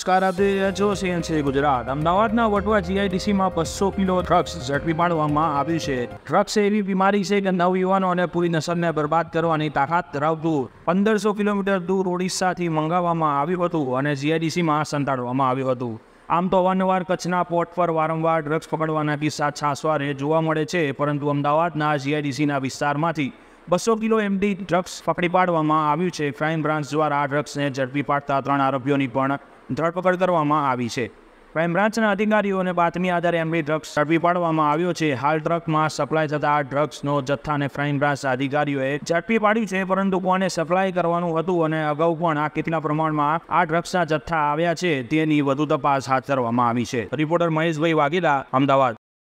નમસ્કાર, આપ જોઈ રહ્યા છો CNC ગુજરાત. અમદાવાદના વટવા GIDCમાં 200 કિલો ડ્રગ્સ ઝડપી પાડવામાં આવ્યું છે. ડ્રગ્સ એવી બીમારી છે કે નવયુવાનો અને પૂરી નસલને બરબાદ કરવાની તાકાત ધરાવતું 1500 કિલોમીટર દૂર ઓડિશાથી મંગાવવામાં આવ્યું હતું અને GIDCમાં સંતાડવામાં આવ્યું હતું. આમ તો અવારનવાર કચ્છના પોર્ટ પર વારંવાર ડ્રગ્સ પકડવાના કિસ્સા છાસવારે જોવા મળે છે, પરંતુ અમદાવાદના GIDCના વિસ્તારમાંથી 200 કિલો MD ડ્રગ્સ પકડી પાડવામાં આવ્યું છે. ક્રાઇમ બ્રાન્ચ દ્વારા આ ડ્રગ્સને ઝડપી પાડતા 3 આરોપીઓની પણ ધરપકડ કરવામાં આવી છે. ક્રાઇમ બ્રાન્ચના અધિકારીઓને બાતમી આધારે MD ડ્રગ્સ ઝડપી પાડવામાં આવ્યો છે. હાલ ટ્રકમાં સપ્લાય થતા આ ડ્રગ્સનો જથ્થાને ક્રાઇમ બ્રાન્ચના અધિકારીઓએ ઝડપી પાડ્યું છે, પરંતુ કોને સપ્લાય કરવાનું હતું અને અગાઉ પણ આ કેટલા પ્રમાણમાં આ ડ્રગ્સના જથ્થા આવ્યા છે તેની વધુ તપાસ હાથ ધરવામાં આવી છે. રિપોર્ટર મહેશભાઈ વાઘેલા, અમદાવાદ.